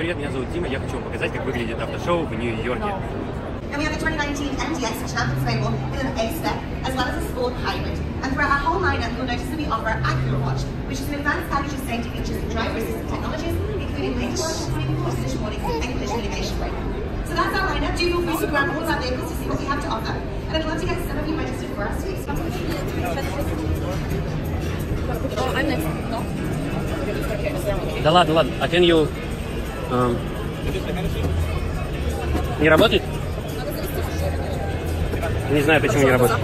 привет, меня зовут Дима, я хочу вам показать, как выглядит автошоу в Нью-Йорке. And we have the 2019 MDX Champions Manual in an A-spec, as well as a Sport Hybrid. And throughout our whole lineup, you'll notice that we offer Acura Watch, which is an advanced package of safety features and driver assistant technologies, including latest position warning and collision mitigation brake. So that's our lineup. Do feel free to grab all of our vehicles to see what we have to offer. And I'd love to get some of you registered for us, please. Oh, I'm next. No? Да ладно, ладно. А can you... Не работает? Не знаю, почему не работает.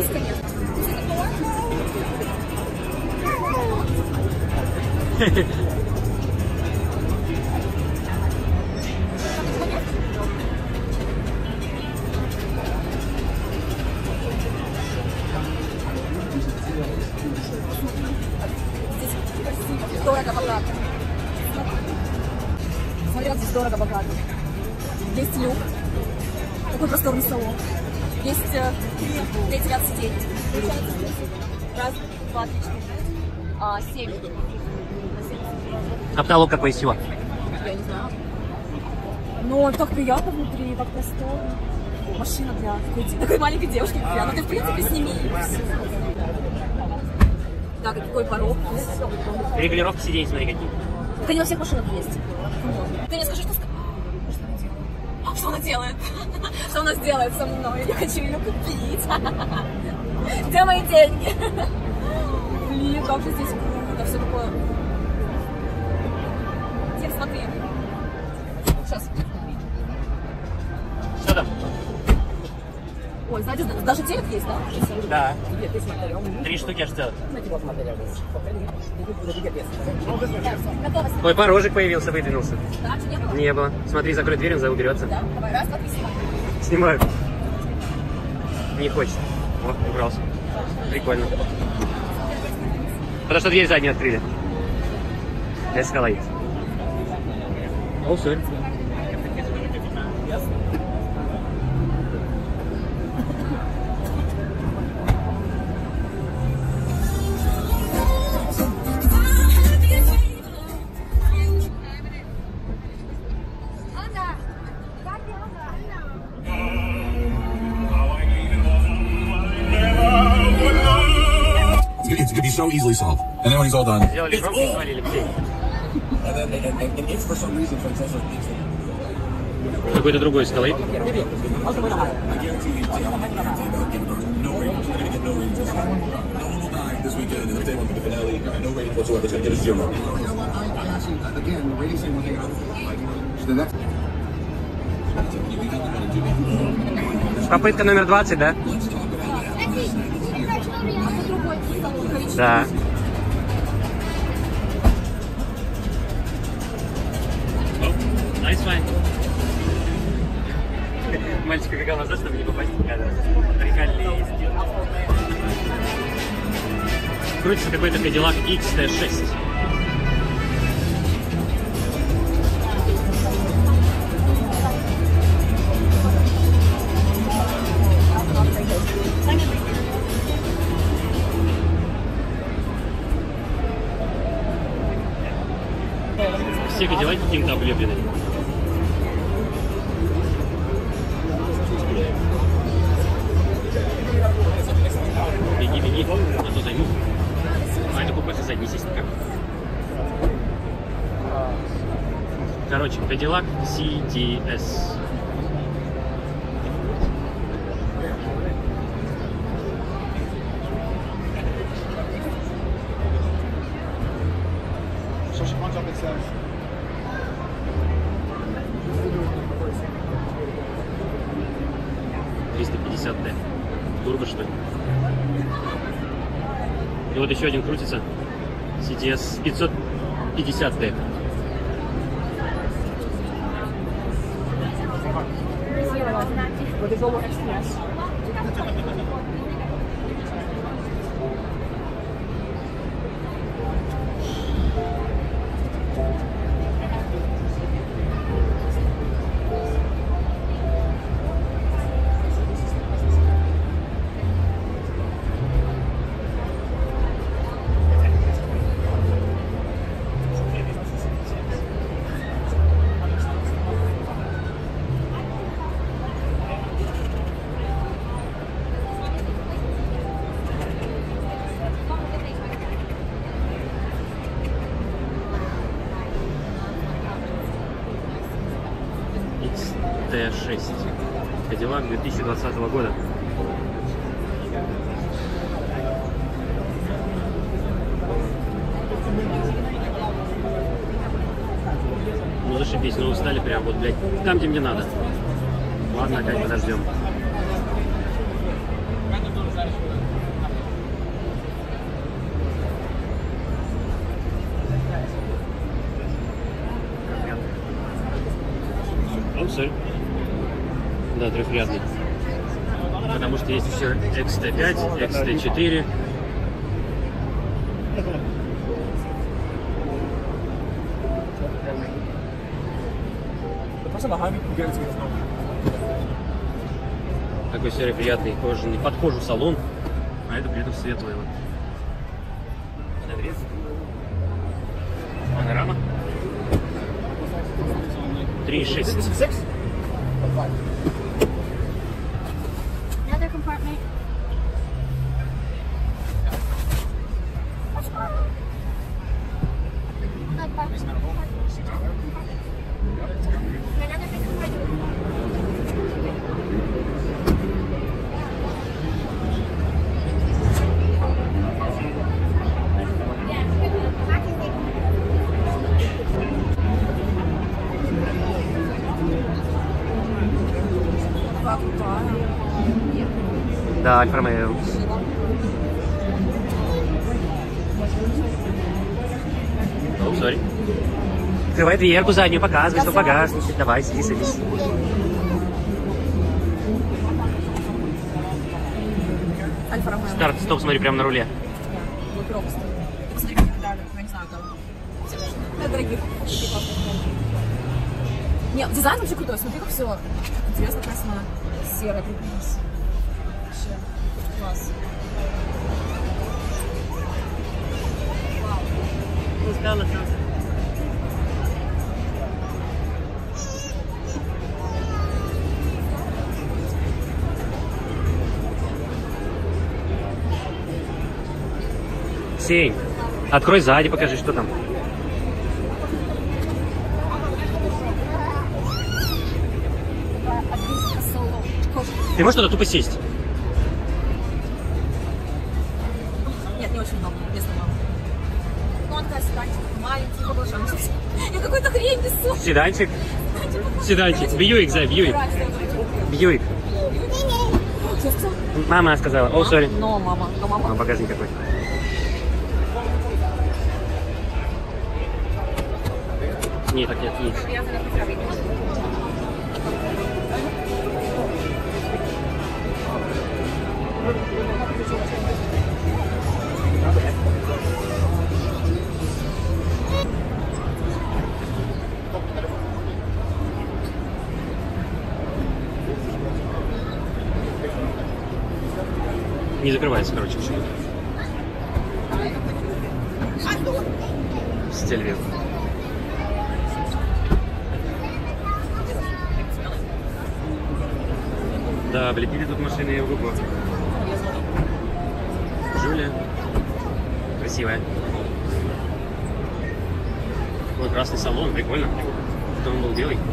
Дорого, богато. Смотри, как здесь дорого, богато. Есть люк. Такой просторный салон. Есть третий ряд сидений. Раз, два, три, четыре. 7. А потолок какой из всего? Я не знаю. Но так приятно внутри, так просторно. Машина для такой маленькой девушки. Ну ты в принципе сними. Да, какой порог. Регулировка сидений, смотри, какие. Так они во всех машинах есть. Ты мне скажи, что она делает? Что она сделает со мной? Я хочу ее купить. Где мои деньги? Блин, как же здесь круто. Все такое. Тим, смотри. Сейчас. Что там? Ой, знаете, даже телек есть, да? Да. 3 штуки аж целых. Ой, порожек появился, выдвинулся. Да, не было? Не было. Смотри, закрой дверь, он уберется. Да, давай, раз, два, три, снимай. Снимаю. Не хочет. Вот, убрался. Прикольно. Потому что дверь заднюю открыли. Escalade. Oh, sorry. It's going to be so easily solved. And then when he's all done, Сделали громко и свалили псей. and then and it's for some reason Francesco thinks that Какой-то другой Escalade. I guarantee you, I'm not guarantee about no ratings. We're going to get no ratings this time. No one will die this weekend in the day one for the finale. No ratings whatsoever. It's going to get a 0. You know what? I actually, again, ratings thing one thing I like. The next. Попытка номер 20, да? Да. Nice find. Мальчик убегал назад, чтобы не попасть в кадр. Прикольный стиль. Крутится какой-то Cadillac XT6. Все Cadillac каким-то облеплены. Беги, беги, а то займу. А это купе задний сестра. Короче, Cadillac CTS. So she comes up and says, 350D. Турбо, что ли? И вот еще один крутится. CTS 550D. T6. Cadillac 2020 года. Ну зашибись, ну устали прям вот, блядь, там, где мне надо. Ладно, опять подождем. Sorry. Да, трехрядный. Потому что есть еще XT5, XT4. Такой серый приятный кожаный, под кожу салон, а это при этом светлый. Вот. Панорама. 3.6. Another compartment. Да, Альфа Ромео. Oh, sorry. Открывай дверку заднюю, показывай, что багажник. Давай, сиди, садись. Альфа Ромео. Старт, стоп, смотри, прямо на руле. Ты посмотри, как их дали. Я не знаю, там. Для дорогих. Нет, дизайн вообще крутой. Смотри, как все интересно, красиво. Серое, прикольно. Вообще класс. Сень, открой сзади, покажи, что там. Ты можешь туда тупо сесть? Нет, не очень много, места мало. Ну, он такая седанчик, маленький, побольше. Я какую-то хрень несу. Седанчик? Седанчик. Бьюик, Зай, Бьюик. Бьюик. Мама сказала. О, сори. Но, мама. Ну, багажник какой. Нет, так нет, нет. Не закрывается, короче, почему-то. Стиль. Да, облепили тут машины в углу. Жуля. Красивая. Такой красный салон, прикольно. Что он был белый.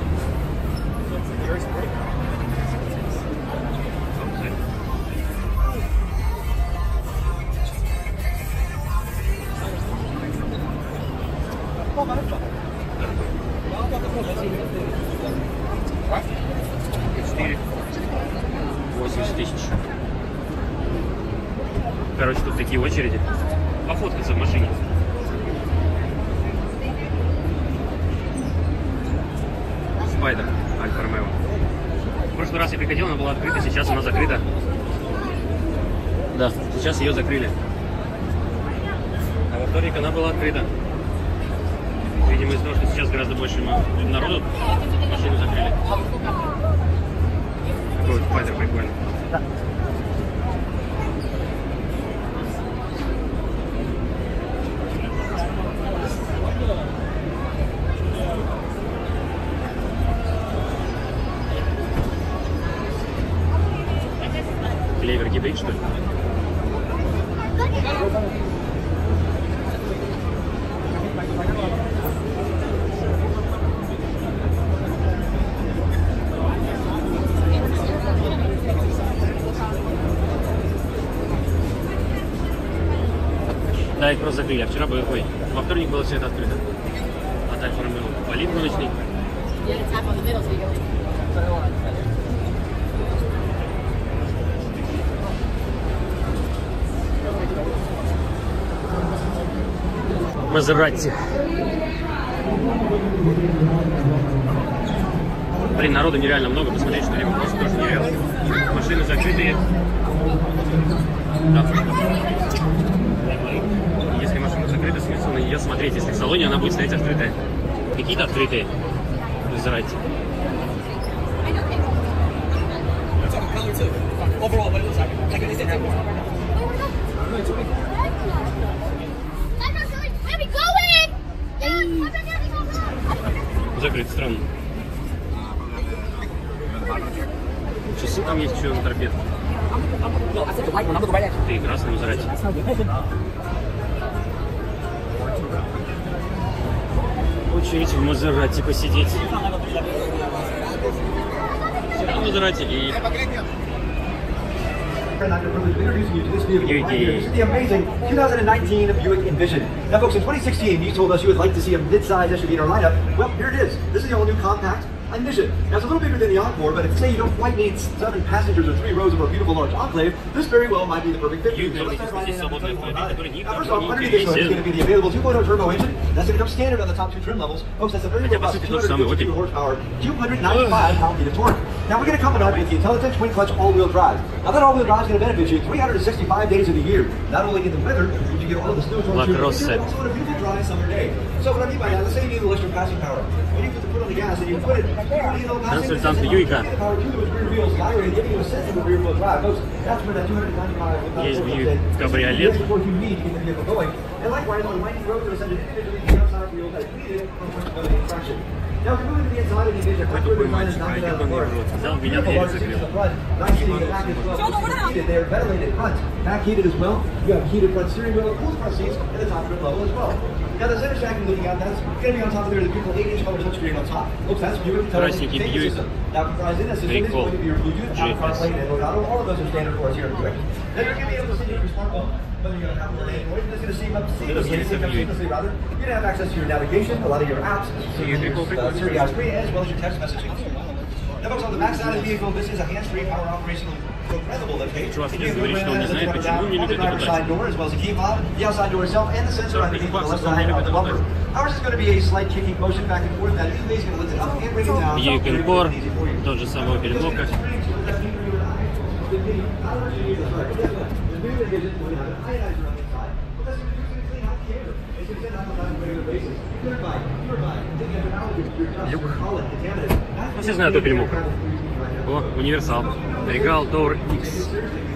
Короче, тут такие очереди. Пофоткаться в машине. Спайдер, Альфа Ромео. В прошлый раз я приходил, она была открыта, сейчас она закрыта. Да, сейчас ее закрыли. А во вторник она была открыта. Видимо, из-за того, что сейчас гораздо больше народу, машину закрыли. Такой вот спайдер прикольный. Клевер гибрид, что ли? Да, их просто закрыли. А вчера было, во вторник было все это открыто. А так Ромео полит гоночный. Мазератти. Блин, народу нереально много, посмотреть, что либо просто тоже нереально. Машины закрытые. Да. Если машина закрыта, смысл на нее смотреть. Если в салоне, она будет стоять открытая. Какие-то открытые. Мазератти. Закрыт, странно. Часы там есть еще на торпедке. Ты и красный Мазератти. Очередь в Мазератти посидеть. Мазератти и... And I'm privileged of introducing you to this vehicle right here. This is the amazing 2019 Buick Envision. Now, folks, in 2016, you told us you would like to see a mid-size SUV in our lineup. Well, here it is. This is the all-new compact Envision. Now, it's a little bigger than the Encore, but if, say, you don't quite need 7 passengers or 3 rows of a beautiful large enclave, this very well might be the perfect fit for you. So let's start right in and tell you more about it. Now, first off, underneath this hood is going to be the available 2.0 turbo engine. That's going to come standard on the top 2 trim levels. Folks, that's a very robust 252 horsepower, 295 pound-feet of torque. Now, we're going to come up with the intelligent twin-clutch all-wheel drive. Now, that all-wheel drive is going to benefit you 365 days of the year. Not only in the winter, but you get all of the snow towards you, but also on a beautiful dry summer day. So what I mean by that, let's say you need a little extra passing power. When you put the foot on the gas and you put it, Консультант Бьюика. Есть Бьюик кабриолет. Какой тупой мальчик, а идет он не врот. Взял меня дверь закрыл. Красненький Бьюик. Прикол. Чувак сейчас говорит, что он не знает, почему не любит это дать. Бьюик Encore, тот же самый Opel Mokka. Люк. Ну, все знают Opel Mokka. О, универсал. Regal Tour X.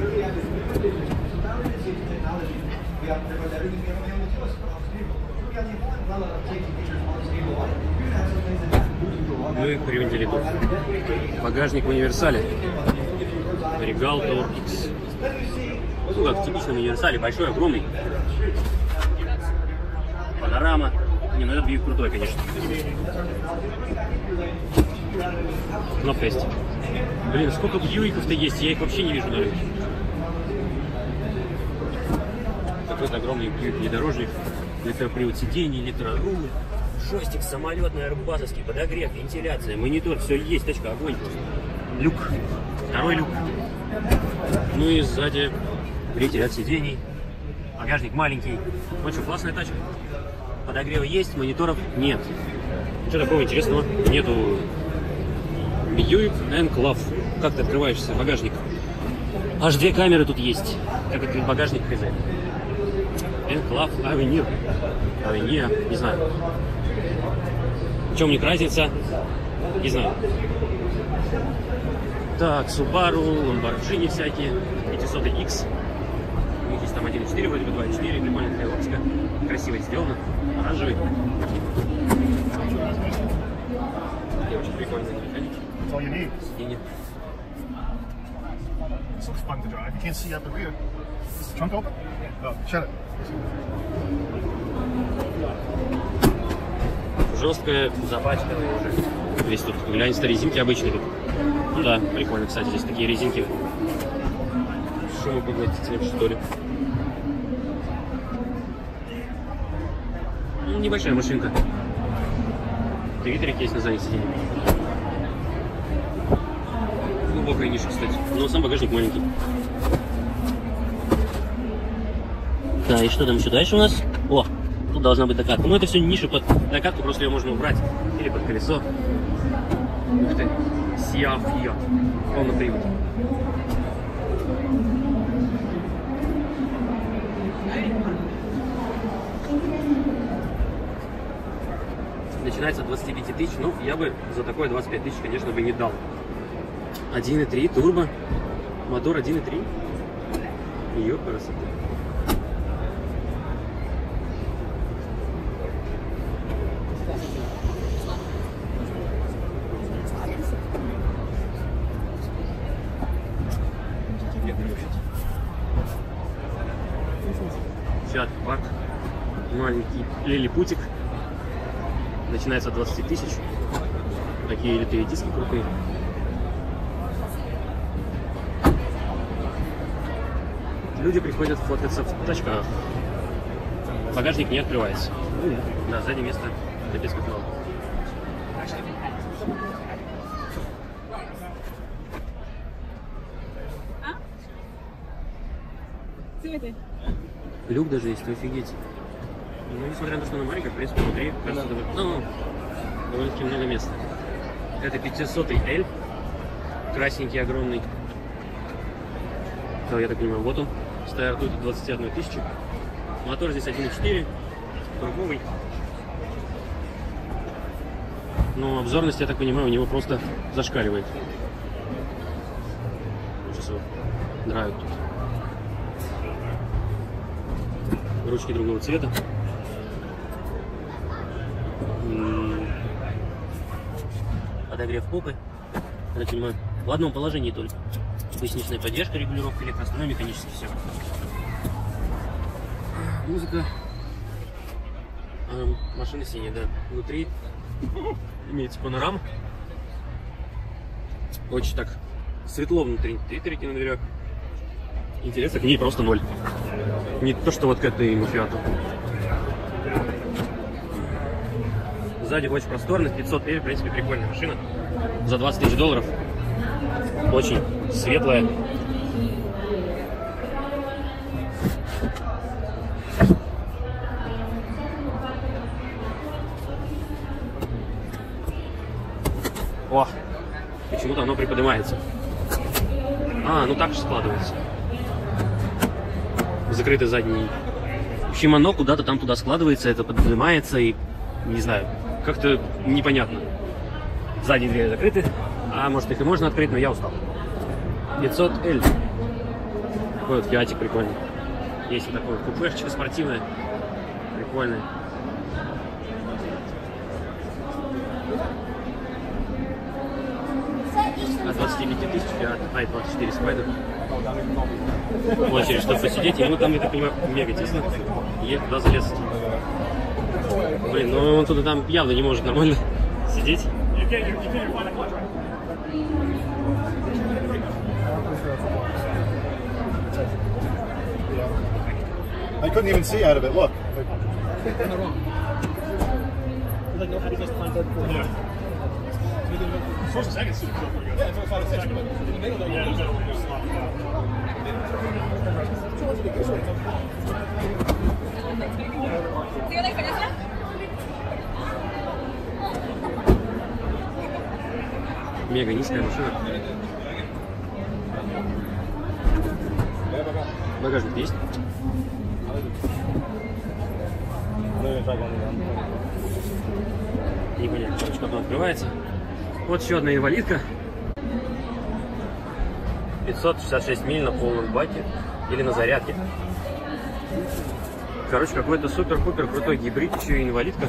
Ну и привинтили тут. Багажник в универсале. Regal Tour X. Ну как в типичном универсале, большой, огромный. Панорама. Не, ну этот Бьюик крутой, конечно. Кнопка есть. Блин, сколько Бьюиков-то есть, я их вообще не вижу на рынке. Какой-то огромный Бьюик внедорожник. Электропривод сидений, электроруль. Шостик, самолетный, арбазовский, подогрев, вентиляция, монитор, все есть, точка, огонь. Люк. Второй люк. Ну и сзади третий ряд сидений. Багажник маленький. Ну что, классная тачка. Подогрева есть, мониторов нет. Ничего такого интересного нету. Buick Enclave. Как ты открываешься, багажник? Аж 2 камеры тут есть. Как открыть багажник, хз. Enclave Avenir. Avenir, не знаю. В чем у них разница? Не знаю. Так, Subaru, Lamborghini всякие. 500X. У них есть там 1.4, вроде бы 2.4. Прикольно, такая оптика. Красиво сделано. Оранжевый. Такие очень прикольные механики. That's all you need. Сиденье. This looks fun to drive. You can't see out the rear. Is the trunk open? Oh, shut it. Жесткая, запачканная уже. Здесь тут, глянь-то, резинки обычные тут. Ну да, прикольно, кстати, здесь такие резинки. Шумопоглотитель, что ли. небольшая машинка. Твиттерик есть на заднем сиденье. Глубокая ниша, кстати. Но сам багажник маленький. Да, и что там еще дальше у нас? О, тут должна быть докатка. Ну, это все ниша под докатку, просто ее можно убрать. Или под колесо. Ух ты. Сиафия. Полный привод. Начинается от 25 тысяч. Ну, я бы за такое 25 тысяч, конечно, бы не дал. 1.3 турбо. Мотор 1.3. Ее красота. Фиат Парк. Маленький лилипутик. Начинается от 20 тысяч. Такие литые диски крутые. Люди приходят фоткаться в тачках. Багажник не открывается. Да, заднее место капец как мало. Люк даже есть, офигеть. Ну, несмотря на то, что она маленькая, в принципе, внутри, кажется, довольно-таки много места. Это 500-й L, красненький, огромный. То, я так понимаю, вот он, стартует от 21 тысячи. Мотор здесь 1.4, турбовый. Но обзорность, я так понимаю, у него просто зашкаливает. Сейчас его драют тут. Ручки другого цвета. Подогрев попы. Я так понимаю, в одном положении только. Поясничная поддержка, регулировка электростанка, механически все. Музыка. Машина синяя, да. Внутри имеется панорама. Очень так светло внутри. Твиттерики на дверях. Интересно, к ней просто 0. Не то, что вот к этой Фиату. Сзади очень просторно, 500L, в принципе, прикольная машина. За 20 тысяч долларов. Очень светлая. О, почему-то оно приподнимается. А, ну так же складывается. Закрытый задний. В общем, оно куда-то там туда складывается, это поднимается и, не знаю, как-то непонятно. Задние двери закрыты, а может их и можно открыть, но я устал. 500L. Такой вот фиатик прикольный. Есть вот такой купешечка спортивная. Прикольная. От 25 тысяч фиат i24 Spider. Очередь, чтобы посидеть. Ему там, я так понимаю, мега тесно. Еле туда залез. Блин, ну он туда там явно не может нормально сидеть. I couldn't even see out of it. Look. First and second super cool. Yeah, that's what I thought it said. In the middle, though, yeah, Мега низкая машина. Багажник есть? Непонятно, короче, как он открывается. Вот еще одна инвалидка. 566 миль на полном баке или на зарядке. Короче, какой-то супер-пупер крутой гибрид, еще и инвалидка.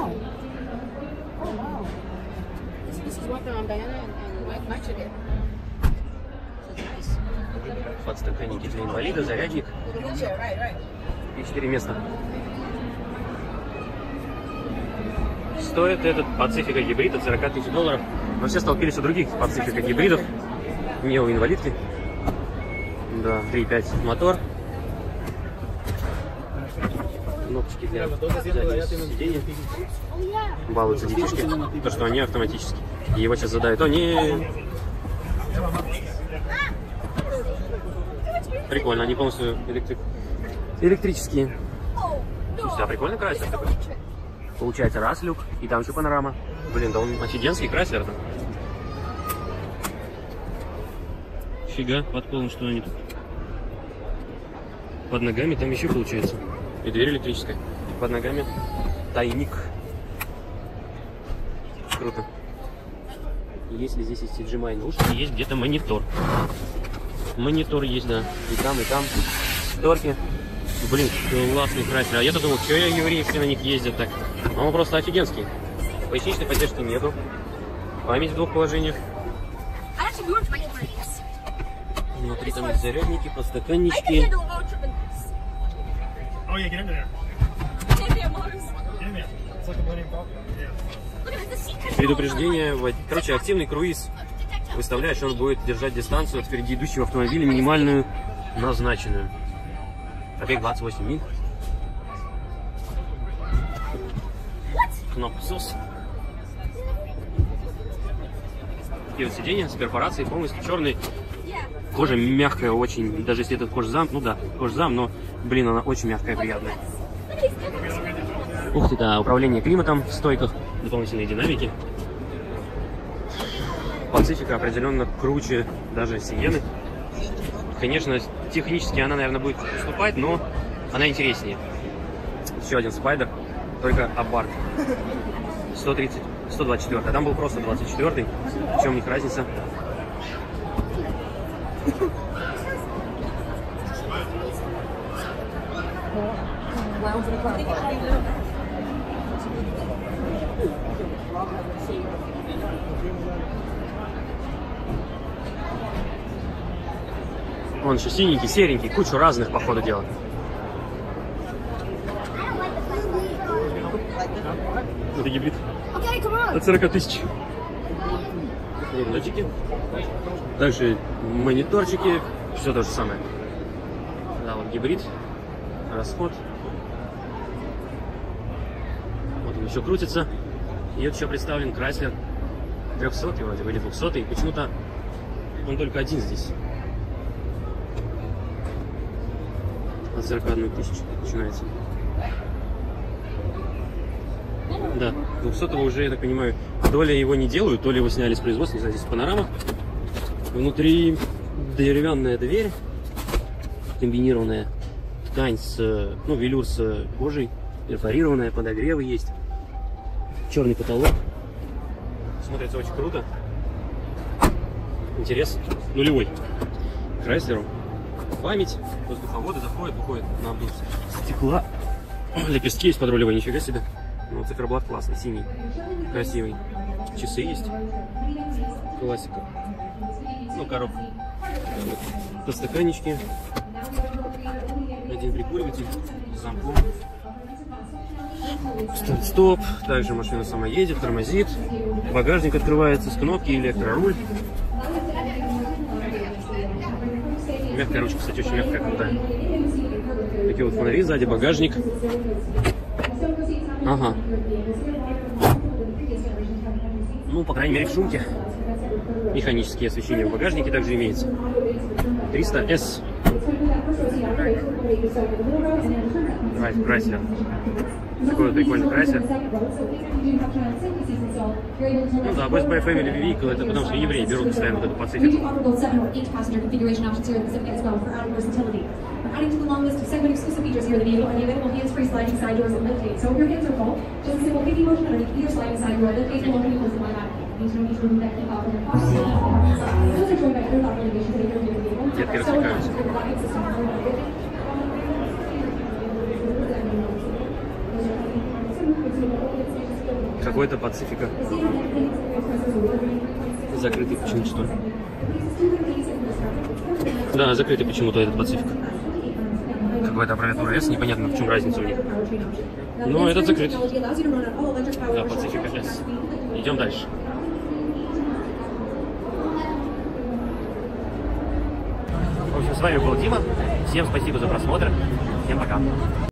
Подстаканники для инвалида, зарядник и 4 места. Стоит этот Pacifica гибрид от 40 тысяч долларов. Но все столкнулись у других Pacifica гибридов. Не у инвалидки. Да, 3.5 мотор. Кнопочки для заднего сиденья. Балуются детишки, то что они автоматически. И его сейчас задают. О, не. Прикольно, они полностью электрические. Слушайте, а прикольно Крайслер такой. Получается раз люк, и там еще панорама. Блин, да он офигенский Крайслер-то. Фига, под полом что они тут. Под ногами там еще получается. И дверь электрическая. Под ногами тайник. Круто. Если здесь есть HDMI наушники, есть где-то монитор. Монитор есть, да. И там, шторки. Блин, классный Крайслер. А я-то думал, что евреи все на них ездят так. А он просто офигенский. Поясничной поддержки нету. Память в двух положениях. Внутри там есть зарядники, подстаканнички. Oh yeah, get into there. Get in there. It's like a Millennium Falcon. Предупреждение. Короче, активный круиз выставляет, что он будет держать дистанцию от впереди идущего автомобиля минимальную назначенную. Пробег 28 миль. Кнопка SOS. Такие вот сиденья с перфорацией, полностью черный. Кожа мягкая очень, даже если это кожзам, ну да, кожзам, но, блин, она очень мягкая, приятная. Ух ты, да, управление климатом в стойках, дополнительные динамики. Пацифика определенно круче даже Сиены. Конечно, технически она, наверное, будет уступать, но она интереснее. Еще один спайдер, только Abarth. 124, а там был просто 24. В чем у них разница? Он еще синенький, серенький, кучу разных по ходу дела. Это гибрид. От 40 тысяч. Датчики. Также мониторчики. Все то же самое. Да, вот гибрид. Расход. Вот он еще крутится. И вот еще представлен Chrysler 300 вроде бы, или 200. Почему-то он только один здесь. От 41 тысячи начинается. Да, 200-го уже, я так понимаю, то ли его не делают, то ли его сняли с производства. Не знаю, здесь панорама. Внутри деревянная дверь, комбинированная ткань с, ну, велюр с кожей, перфорированная, подогревы есть. Черный потолок. Смотрится очень круто. Интерес нулевой. Крайслеру. Память, воздуховоды заходят, выходят на обдув стекла. Лепестки есть под рулевой, нифига себе. Ну, циферблат классный, синий, красивый. Часы есть. Классика. Ну, коробка. Подстаканнички. Один прикуриватель с замком. Старт-стоп. Также машина сама едет, тормозит. Багажник открывается с кнопки, электроруль. Мягкая ручка, кстати, очень мягкая, крутая. Такие вот фонари сзади, багажник. Ага. Ну, по крайней мере, в шумке. Механические освещения в багажнике также имеется. 300S. Крайслер. Такой вот прикольный Крайслер. Ну да, Best Buy Family Vehicle, это потому что евреи берут постоянно вот эту Pacific. Adding to the long list of segment exclusive features here in the vehicle are the available hands-free sliding side doors and liftgate. So if your hands are full, just a simple picking motion underneath either sliding side door. Liftgate will open and close them automatically. Means no need to remove that key fob from your car. Those are joined by other lock innovations that are here in the vehicle. Детки развлекаются. Какой-то Pacifica. Закрытый почему-то, что ли? Да, закрытый почему-то этот Pacifica. Какая-то аббревиатура S, непонятно, в чем разница у них. Но этот закрыт. Да, Pacifica S. Идем дальше. В общем, с вами был Дима. Всем спасибо за просмотр. Всем пока.